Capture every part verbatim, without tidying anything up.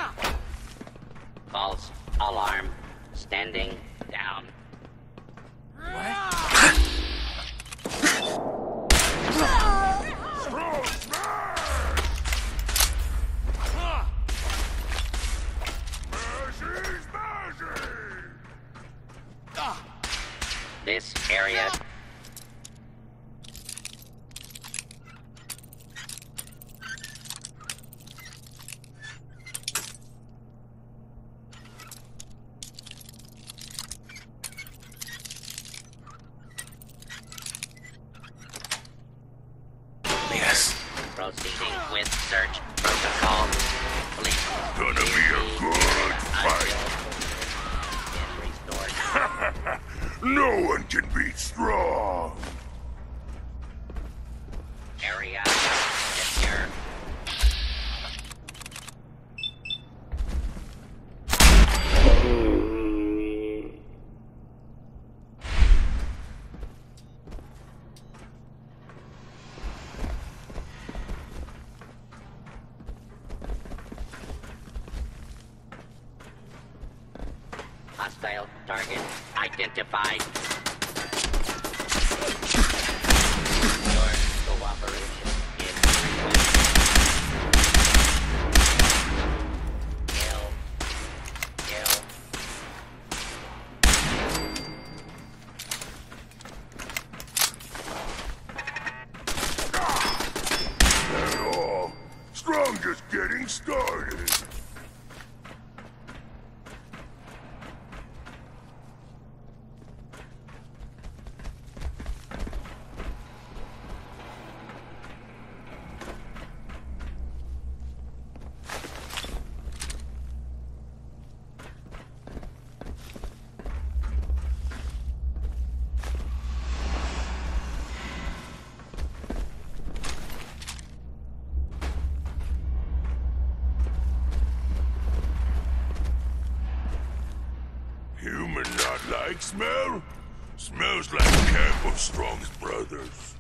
False alarm. Standing down. This area. Yes. Proceeding with search protocol. Police. Gonna be a good fight. Restored. No one can beat strong. Area secure. Hostile target identified. Your cooperation is requested. Kill. Kill. At all. Strong just getting started. Human not like smell? Smells like camp of Strong's brothers.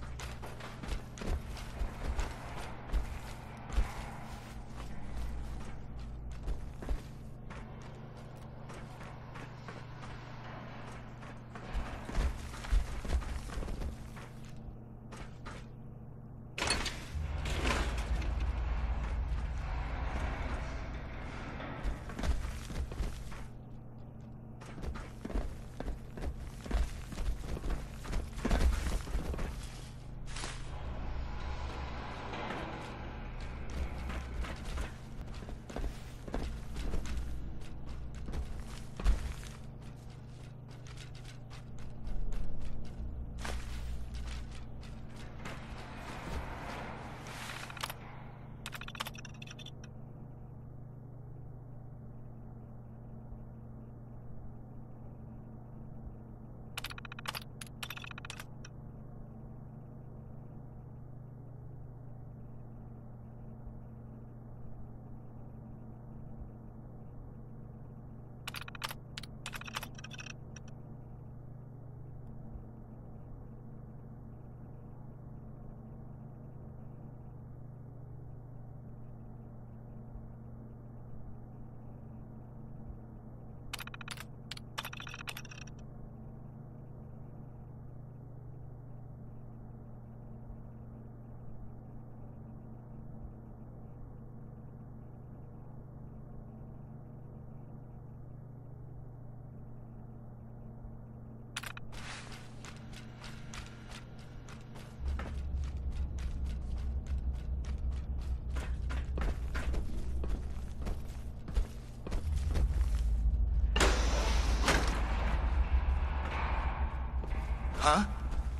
Huh?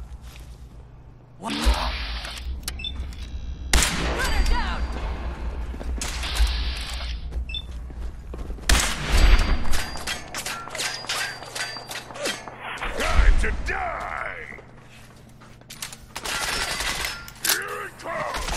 What? Runner down! Time to die! Here it comes!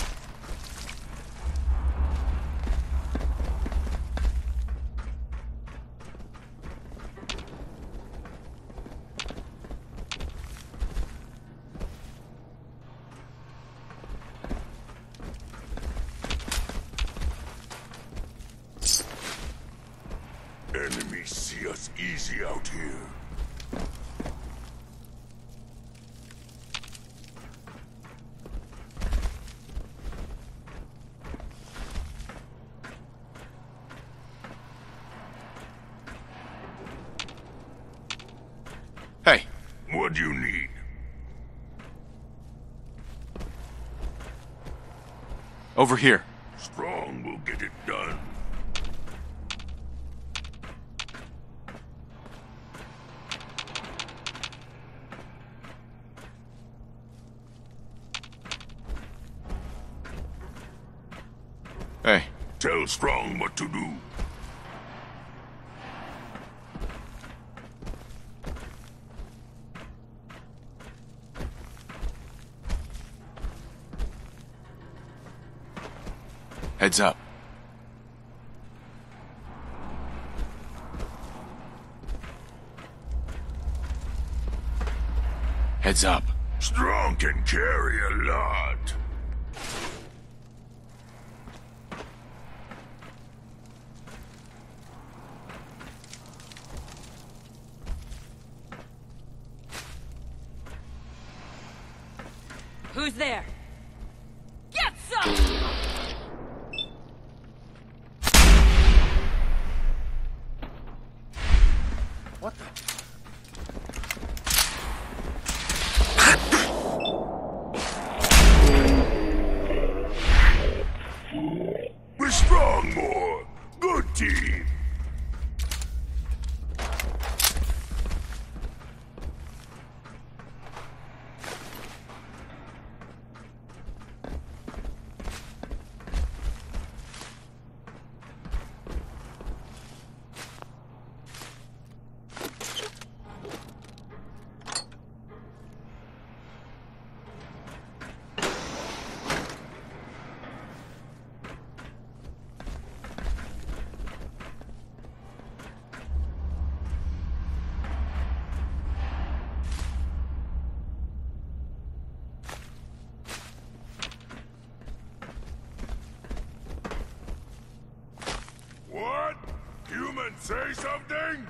be us easy out here. Hey, What do you need? over here. Strong will get it done. Hey, Tell Strong what to do. heads up. Heads up. Strong can carry a lot. Who's there? Get some! What the? We're strong more. Good team. What? Human say something?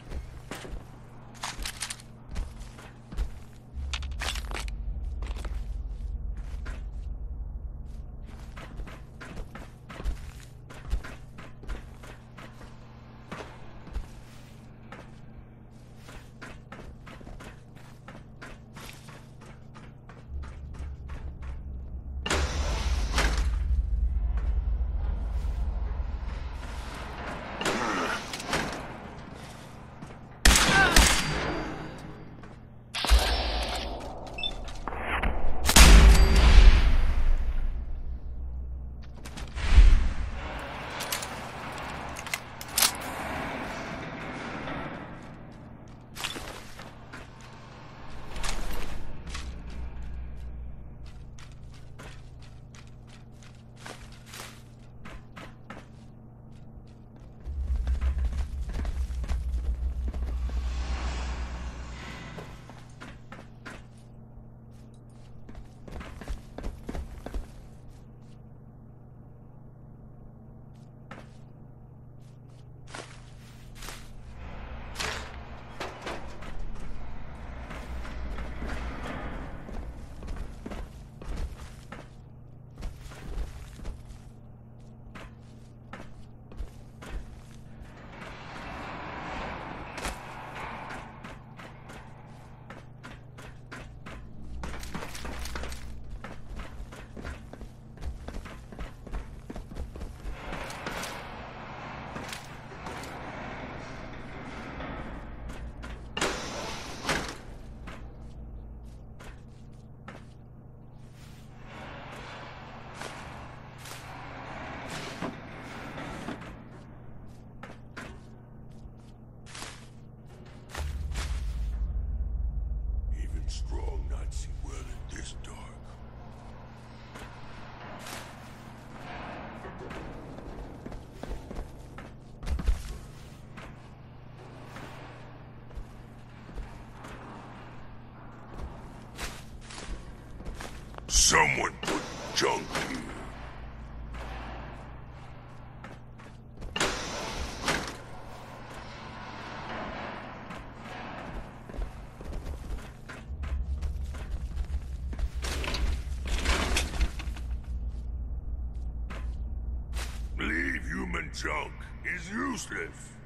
Even Strong not see well in this dark. Someone put junk here. junk is useless.